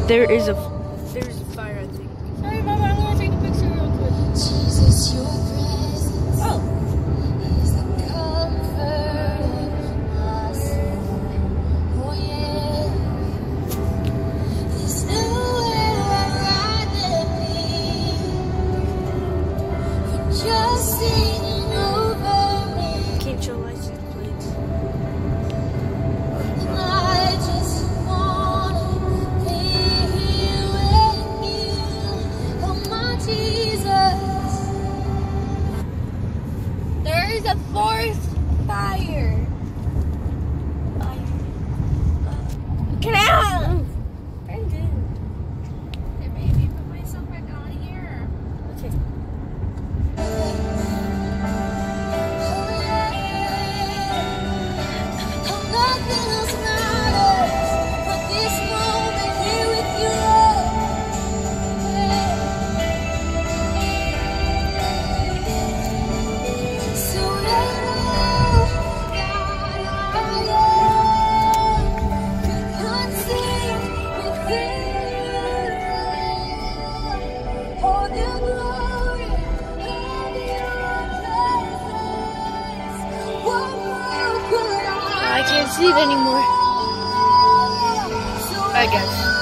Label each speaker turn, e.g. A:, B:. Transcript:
A: There's a fire, I think.
B: Sorry, Mama, I'm gonna take a picture real quick. Jesus, your presence. Oh. Is the comfort of my soul. Oh yeah. There's nowhere I'd rather be. You're just singing over me.
A: Can't show license plates.
B: And I just wanna be here with you. Oh my Jesus. There is a forest fire. Get out! Brendan. Hey baby, put myself back on here.
A: Okay.
B: Nothing else matters but this moment here with you, Lord. So God, I could sing with you, for the glory of your presence. What more could
A: I can't see it anymore. I guess.